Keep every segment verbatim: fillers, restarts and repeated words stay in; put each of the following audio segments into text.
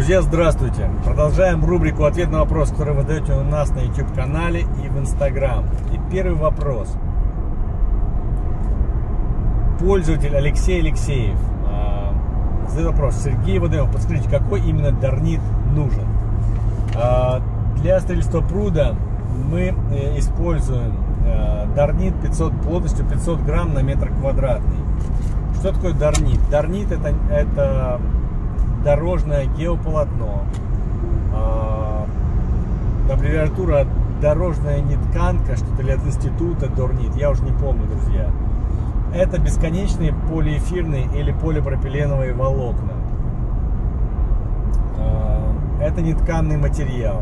Друзья, здравствуйте! Продолжаем рубрику «Ответ на вопрос», который вы даете у нас на YouTube канале и в Instagram. И первый вопрос. Пользователь Алексей Алексеев э, задает вопрос. Сергей Водоемов, подскажите, какой именно дарнит нужен? Э, для строительства пруда мы э, используем э, дарнит пятьсот, плотностью пятьсот грамм на метр квадратный. Что такое дарнит? Дарнит это, это дорожное геополотно. Э, аббревиатура дорожная нетканка, что-то ли от института Дорнит, я уже не помню, друзья. Это бесконечные полиэфирные или полипропиленовые волокна. Это нетканный материал.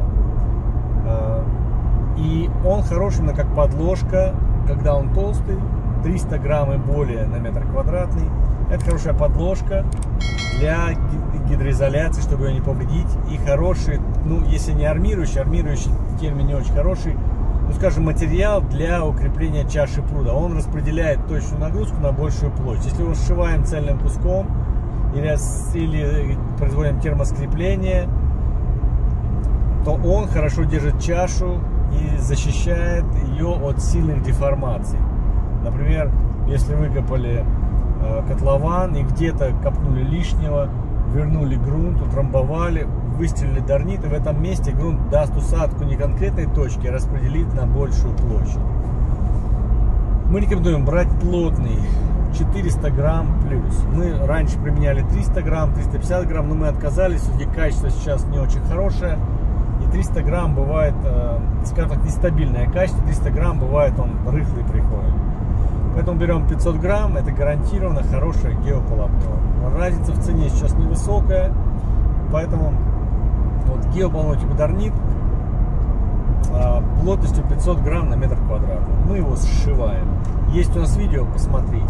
И он хороший именно как подложка, когда он толстый, триста грамм и более на метр квадратный. Это хорошая подложка для гидроизоляции, чтобы ее не повредить. И хороший, ну если не армирующий, армирующий термин не очень хороший, ну, скажем, материал для укрепления чаши пруда. Он распределяет точную нагрузку на большую площадь. Если его сшиваем цельным куском или, или производим термоскрепление, то он хорошо держит чашу и защищает ее от сильных деформаций. Например, если выкопали э, котлован и где-то копнули лишнего, вернули грунт, утрамбовали, выстрелили дарнит, и в этом месте грунт даст усадку не конкретной точки, а распределит на большую площадь. Мы рекомендуем брать плотный, четыреста грамм плюс. Мы раньше применяли триста грамм, триста пятьдесят грамм, но мы отказались, все-таки качество сейчас не очень хорошее. И триста грамм бывает, скажем так, нестабильное качество, триста грамм бывает он рыхлый приходит. Поэтому берем пятьсот грамм, это гарантированно хорошее геополотно. Разница в цене сейчас невысокая, поэтому вот геополотно типа дарнит плотностью пятьсот грамм на метр квадратный. Мы его сшиваем. Есть у нас видео, посмотрите.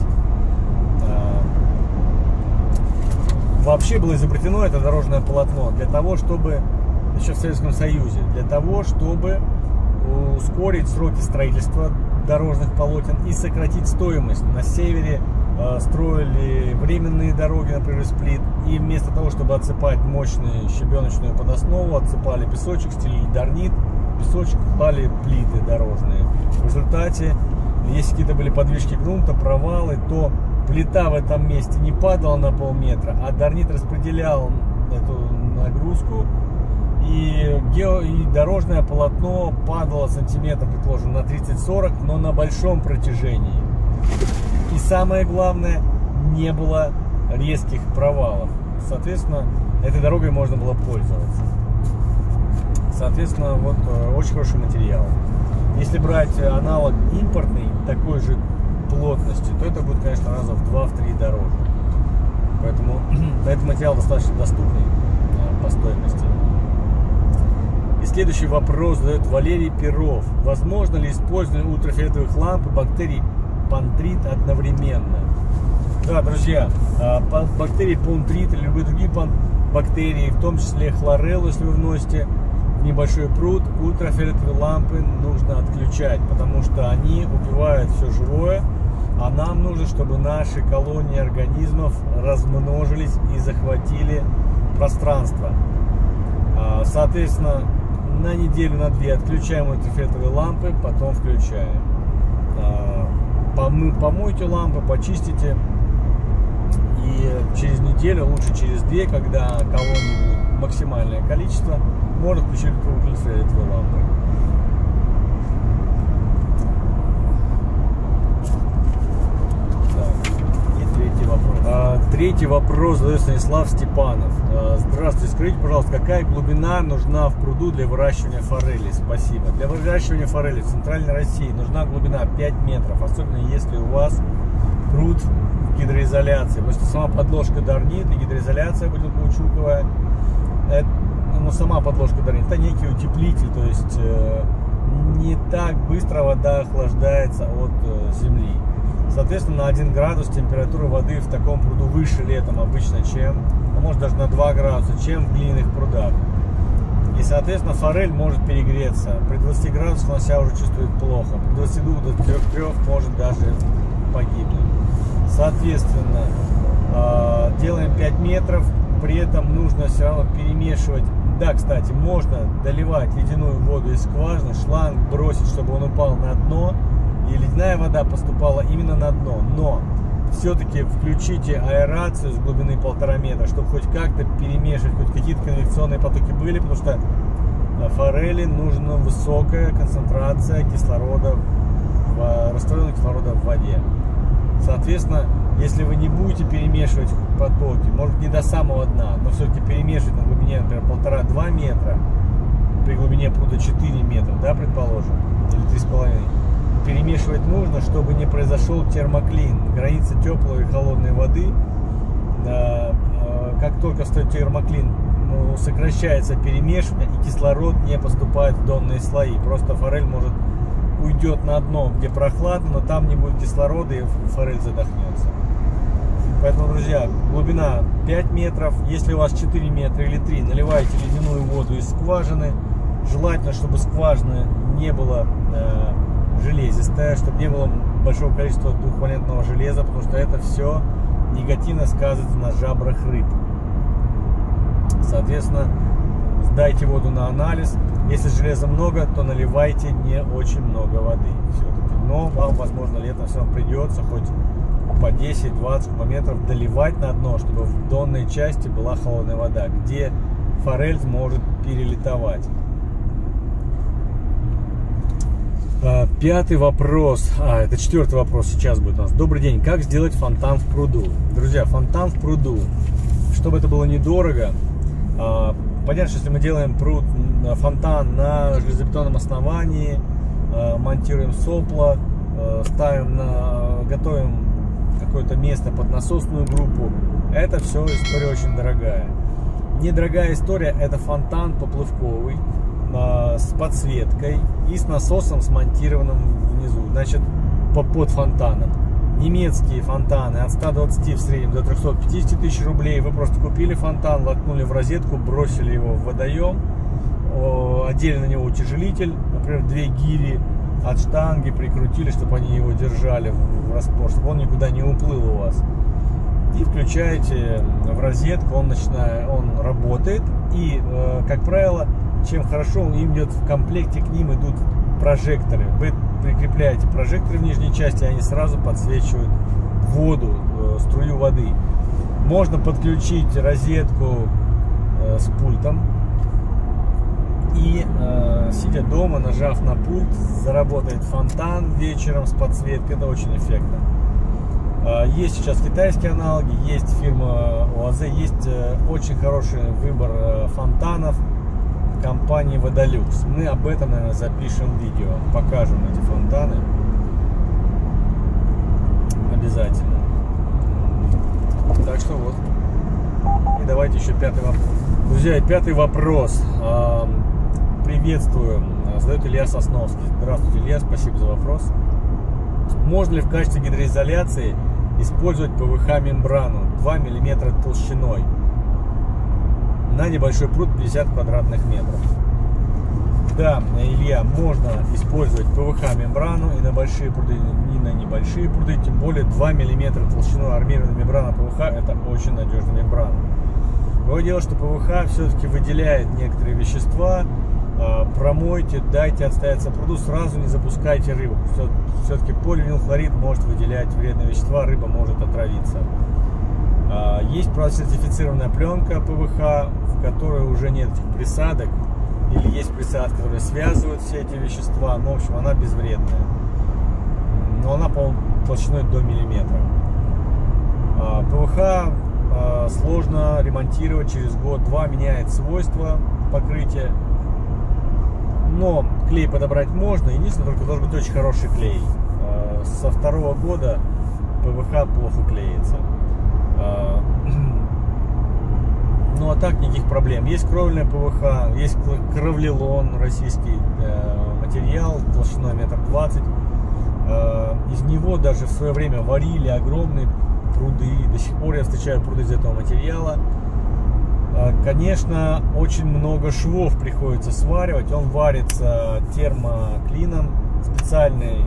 Вообще было изобретено это дорожное полотно для того, чтобы, еще в Советском Союзе, для того, чтобы ускорить сроки строительства дорожных полотен и сократить стоимость. На севере э, строили временные дороги, например, сплит, и вместо того, чтобы отсыпать мощную щебеночную подоснову, отсыпали песочек, стелили дарнит, песочек, клали плиты дорожные. В результате, если какие-то были подвижки грунта, провалы, то плита в этом месте не падала на полметра, а дарнит распределял эту нагрузку, и, гео, и дорожное полотно падало сантиметр, предположим, на тридцать-сорок, но на большом протяжении. И самое главное, не было резких провалов. Соответственно, этой дорогой можно было пользоваться. Соответственно, вот очень хороший материал. Если брать аналог импортный, такой же плотности, то это будет, конечно, раза в два-три дороже. Поэтому этот материал достаточно доступный по стоимости. И следующий вопрос задает Валерий Перов. Возможно ли использование ультрафиолетовых ламп и бактерий пантрит одновременно? Да, друзья, бактерии пантрит или любые другие бактерии, в том числе хлореллу, если вы вносите в небольшой пруд, ультрафиолетовые лампы нужно отключать, потому что они убивают все живое, а нам нужно, чтобы наши колонии организмов размножились и захватили пространство. Соответственно, на неделю, на две отключаем ультрафиолетовые лампы, потом включаем. Помойте лампы, почистите. И через неделю, лучше через две, когда колоний будет максимальное количество, можно включить ультрафиолетовые лампы. Третий вопрос задает Станислав Степанов. Здравствуйте, скажите, пожалуйста, какая глубина нужна в пруду для выращивания форели? Спасибо. Для выращивания форели в Центральной России нужна глубина пять метров, особенно если у вас пруд гидроизоляции. Потому что сама подложка дарнит, и гидроизоляция будет каучуковая. Это, ну, сама подложка дарнит, это некий утеплитель, то есть э, не так быстро вода охлаждается от э, земли. Соответственно, на один градус температура воды в таком пруду выше летом обычно, чем, а может даже на два градуса, чем в глиняных прудах. И, соответственно, форель может перегреться. При двадцати градусах она себя уже чувствует плохо. При двадцати двух до трёх может даже погибнуть. Соответственно, делаем пять метров, при этом нужно все равно перемешивать. Да, кстати, можно доливать ледяную воду из скважины, шланг бросить, чтобы он упал на дно, и ледяная вода поступала именно на дно. Но все-таки включите аэрацию с глубины полтора метра, чтобы хоть как-то перемешивать, хоть какие-то конвекционные потоки были, потому что форели нужна высокая концентрация кислорода, в, растворенного кислорода в воде. Соответственно, если вы не будете перемешивать потоки, может не до самого дна, но все-таки перемешивать на глубине, например, полтора-два метра, при глубине пруда четыре метра, да, предположим, или три с половиной, перемешивать нужно, чтобы не произошел термоклин, граница теплой и холодной воды. Как только стоит термоклин, ну, сокращается перемешивание, и кислород не поступает в донные слои. Просто форель может уйдет на дно, где прохладно, но там не будет кислорода, и форель задохнется. Поэтому, друзья, глубина пять метров. Если у вас четыре метра или три, наливайте ледяную воду из скважины. Желательно, чтобы скважина не была э, железистая, чтобы не было большого количества двухвалентного железа, потому что это все негативно сказывается на жабрах рыб. Соответственно, сдайте воду на анализ. Если железа много, то наливайте не очень много воды все-таки. Но вам, возможно, летом все равно придется хоть по десять-двадцать кубометров доливать на дно, чтобы в донной части была холодная вода, где форель может перелитовать. Пятый вопрос, а это четвертый вопрос сейчас будет у нас. Добрый день, как сделать фонтан в пруду? Друзья, фонтан в пруду, чтобы это было недорого. Понятно, что если мы делаем пруд, фонтан на железобетонном основании, монтируем сопла, ставим на, готовим какое-то место под насосную группу, это все история очень дорогая. Недорогая история — это фонтан поплавковый с подсветкой и с насосом, смонтированным внизу, значит, под фонтаном. Немецкие фонтаны от ста двадцати в среднем до трёхсот пятидесяти тысяч рублей. Вы просто купили фонтан, воткнули в розетку, бросили его в водоем, одели на него утяжелитель, например, две гири от штанги прикрутили, чтобы они его держали в распор, чтобы он никуда не уплыл у вас. И включаете в розетку, он начинает, он работает. И, как правило, чем хорошо, им идет в комплекте, к ним идут прожекторы. Вы прикрепляете прожекторы в нижней части, и они сразу подсвечивают воду, струю воды. Можно подключить розетку с пультом и, сидя дома, нажав на пульт, заработает фонтан вечером с подсветкой. Это очень эффектно. Есть сейчас китайские аналоги, есть фирма ОАЗ, есть очень хороший выбор фонтанов компании Водолюкс. Мы об этом, наверное, запишем видео, покажем эти фонтаны обязательно. Так что вот. И давайте еще пятый вопрос. Друзья, пятый вопрос. Приветствую. Задает Илья Сосновский. Здравствуйте, Илья, спасибо за вопрос. Можно ли в качестве гидроизоляции использовать ПВХ-мембрану два миллиметра толщиной на небольшой пруд пятьдесят квадратных метров? Да, Илья, можно использовать ПВХ-мембрану и на большие пруды, и на небольшие пруды, тем более два миллиметра толщиной армированная мембрана ПВХ — это очень надежная мембрана. Другое дело, что ПВХ все-таки выделяет некоторые вещества. Промойте, дайте отстояться пруду, сразу не запускайте рыбу. Все-таки поливинилхлорид может выделять вредные вещества, рыба может отравиться. Есть сертифицированная пленка ПВХ, в которой уже нет этих присадок, или есть присадки, которые связывают все эти вещества. Ну, в общем, она безвредная. Но она, по-моему, толщиной до миллиметра. ПВХ сложно ремонтировать, через год-два меняет свойства покрытия. Но клей подобрать можно, единственное, только должен быть очень хороший клей. Со второго года ПВХ плохо клеится. Ну а так никаких проблем. Есть кровельная ПВХ, есть кровлилон, российский материал, толщиной метр двадцать. Из него даже в свое время варили огромные пруды. До сих пор я встречаю пруды из этого материала. Конечно, очень много швов приходится сваривать. Он варится термоклином. Специальный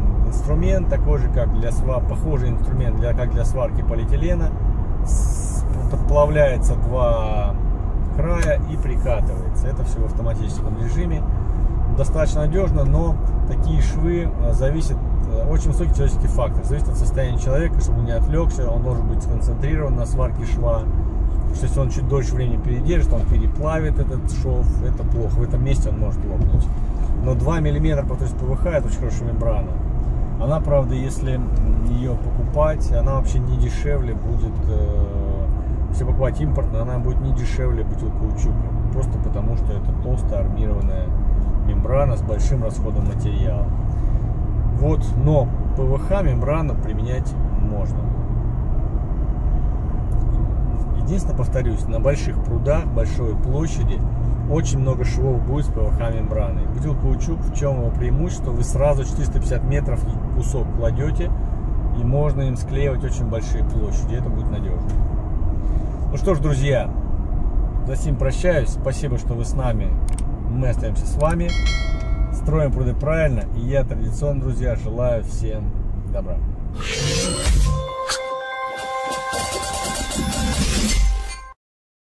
инструмент, такой же, как для сварки, похожий инструмент, для, как для сварки полиэтилена. подплавляется два края и прикатывается. Это все в автоматическом режиме. Достаточно надежно, но такие швы зависят, очень высокий человеческий фактор. Зависит от состояния человека, чтобы он не отвлекся, он должен быть сконцентрирован на сварке шва. Потому что если он чуть дольше времени передержит, он переплавит этот шов, это плохо. В этом месте он может лопнуть. Но два миллиметра, то есть ПВХ, это очень хорошая мембрана. Она, правда, если ее покупать, она вообще не дешевле будет, э, если покупать импортную, она будет не дешевле бутыль каучука. Просто потому, что это толстая армированная мембрана с большим расходом материала. Вот, но ПВХ мембрану применять можно. Единственное, повторюсь, на больших прудах, большой площади очень много швов будет с ПВХ мембраной. Бутыль каучук, в чем его преимущество? Вы сразу четыреста пятьдесят метров кусок кладете, и можно им склеивать очень большие площади. Это будет надежно. Ну что ж, друзья, за сим прощаюсь. Спасибо, что вы с нами. Мы остаемся с вами. Строим пруды правильно. И я традиционно, друзья, желаю всем добра.